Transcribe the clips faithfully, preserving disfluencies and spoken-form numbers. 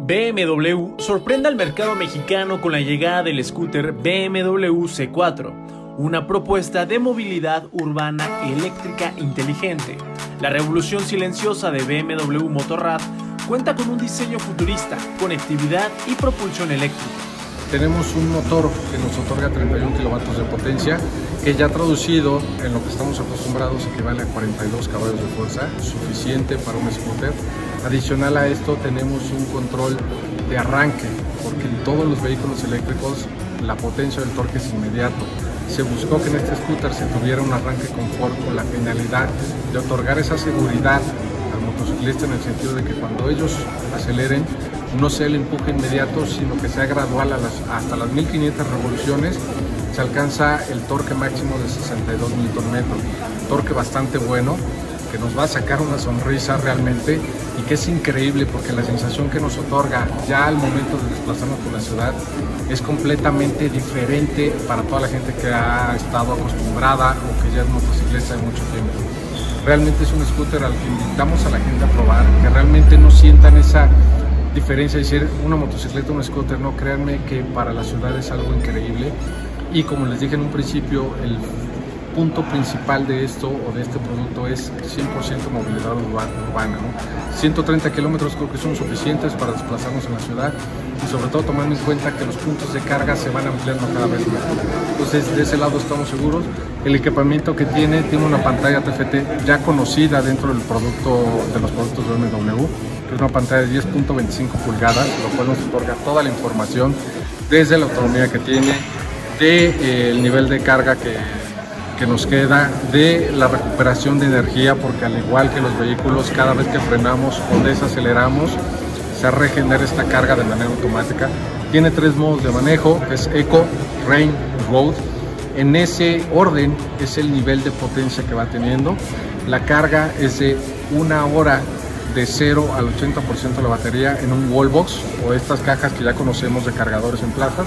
B M W sorprende al mercado mexicano con la llegada del scooter B M W C cuatro, una propuesta de movilidad urbana eléctrica inteligente. La revolución silenciosa de B M W Motorrad cuenta con un diseño futurista, conectividad y propulsión eléctrica. Tenemos un motor que nos otorga treinta y un kilovatios de potencia, que ya traducido en lo que estamos acostumbrados equivale a cuarenta y dos caballos de fuerza, suficiente para un scooter. Adicional a esto tenemos un control de arranque, porque en todos los vehículos eléctricos la potencia del torque es inmediato. Se buscó que en este scooter se tuviera un arranque confort con la finalidad de otorgar esa seguridad al motociclista, en el sentido de que cuando ellos aceleren no sea el empuje inmediato, sino que sea gradual. A las, hasta las mil quinientas revoluciones se alcanza el torque máximo de sesenta y dos newton metros, torque bastante bueno, que nos va a sacar una sonrisa realmente, y que es increíble porque la sensación que nos otorga ya al momento de desplazarnos por la ciudad es completamente diferente para toda la gente que ha estado acostumbrada o que ya es motociclista de mucho tiempo. Realmente es un scooter al que invitamos a la gente a probar, que realmente no sientan esa diferencia de decir una motocicleta, un scooter. No, créanme que para la ciudad es algo increíble, y como les dije en un principio, el punto principal de esto o de este producto es cien por ciento movilidad urbana, ¿no? ciento treinta kilómetros creo que son suficientes para desplazarnos en la ciudad, y sobre todo tomando en cuenta que los puntos de carga se van ampliando cada vez más. Entonces, de ese lado estamos seguros. El equipamiento que tiene, tiene una pantalla T F T ya conocida dentro del producto, de los productos de B M W, que es una pantalla de diez punto veinticinco pulgadas, lo cual nos otorga toda la información desde la autonomía que tiene, del de, eh, nivel de carga que que nos queda, de la recuperación de energía, porque al igual que los vehículos, cada vez que frenamos o desaceleramos se regenera esta carga de manera automática. Tiene tres modos de manejo, que es Eco, Rain, Road. En ese orden es el nivel de potencia que va teniendo. La carga es de una hora de cero al ochenta por ciento de la batería en un wallbox, o estas cajas que ya conocemos de cargadores en plazas,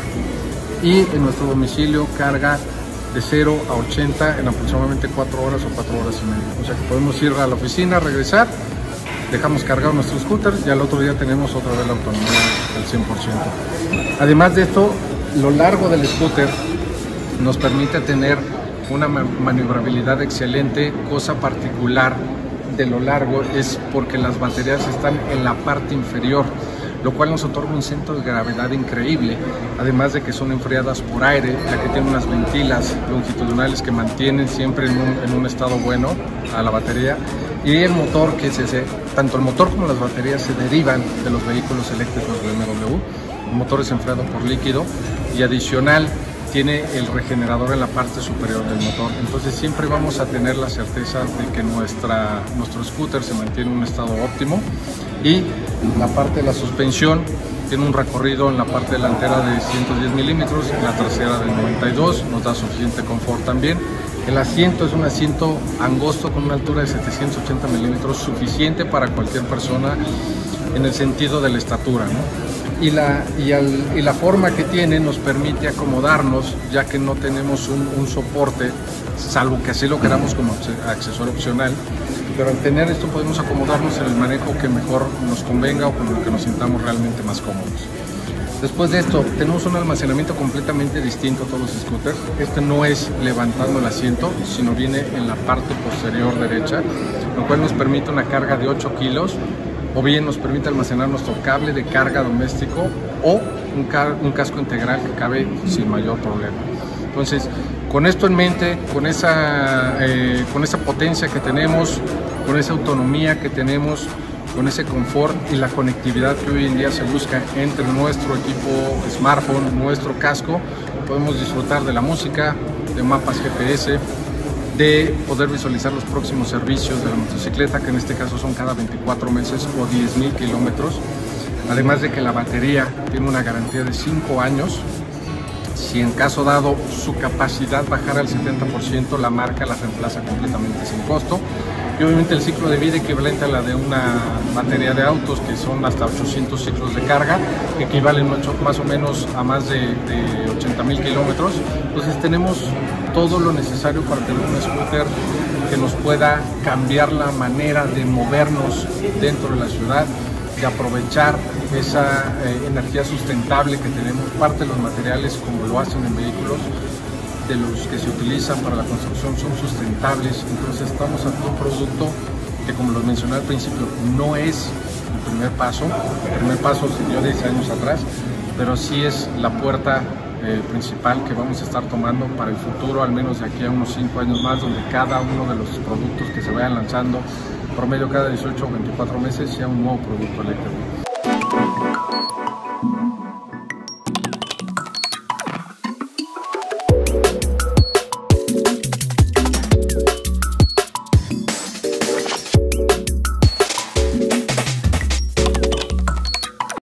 y en nuestro domicilio carga de cero a ochenta en aproximadamente cuatro horas o cuatro horas y media. O sea que podemos ir a la oficina, regresar, dejamos cargar nuestro scooter y al otro día tenemos otra vez la autonomía al cien por ciento. Además de esto, lo largo del scooter nos permite tener una maniobrabilidad excelente. Cosa particular de lo largo es porque las baterías están en la parte inferior, lo cual nos otorga un centro de gravedad increíble, además de que son enfriadas por aire, ya que tienen unas ventilas longitudinales que mantienen siempre en un, en un estado bueno a la batería. Y el motor, que se, se, tanto el motor como las baterías se derivan de los vehículos eléctricos de B M W. El motor es enfriado por líquido, y adicional tiene el regenerador en la parte superior del motor. Entonces siempre vamos a tener la certeza de que nuestra, nuestro scooter se mantiene en un estado óptimo. Y la parte de la suspensión tiene un recorrido en la parte delantera de ciento diez milímetros, en la trasera de noventa y dos, nos da suficiente confort también. El asiento es un asiento angosto con una altura de setecientos ochenta milímetros, suficiente para cualquier persona en el sentido de la estatura, ¿no? Y la, y, al, y la forma que tiene nos permite acomodarnos, ya que no tenemos un, un soporte, salvo que así lo queramos como accesorio opcional. Pero al tener esto podemos acomodarnos en el manejo que mejor nos convenga o con el que nos sintamos realmente más cómodos. Después de esto, tenemos un almacenamiento completamente distinto a todos los scooters. Este no es levantando el asiento, sino viene en la parte posterior derecha, lo cual nos permite una carga de ocho kilos, o bien nos permite almacenar nuestro cable de carga doméstico o un, ca un casco integral que cabe sin mayor problema. Entonces, con esto en mente, con esa, eh, con esa potencia que tenemos, con esa autonomía que tenemos, con ese confort y la conectividad que hoy en día se busca entre nuestro equipo smartphone, nuestro casco, podemos disfrutar de la música, de mapas G P S, de poder visualizar los próximos servicios de la motocicleta, que en este caso son cada veinticuatro meses o diez mil kilómetros. Además de que la batería tiene una garantía de cinco años. Si en caso dado su capacidad bajara al setenta por ciento, la marca la reemplaza completamente sin costo. Y obviamente el ciclo de vida equivalente a la de una batería de autos, que son hasta ochocientos ciclos de carga, que equivalen más o menos a más de, de ochenta mil kilómetros. Entonces tenemos todo lo necesario para tener un scooter que nos pueda cambiar la manera de movernos dentro de la ciudad, de aprovechar esa eh, energía sustentable que tenemos. Parte de los materiales, como lo hacen en vehículos, de los que se utilizan para la construcción son sustentables. Entonces estamos ante un producto que, como lo mencioné al principio, no es el primer paso. El primer paso se dio diez años atrás, pero sí es la puerta eh, principal que vamos a estar tomando para el futuro, al menos de aquí a unos cinco años más, donde cada uno de los productos que se vayan lanzando, promedio cada dieciocho o veinticuatro meses, sea un nuevo producto eléctrico.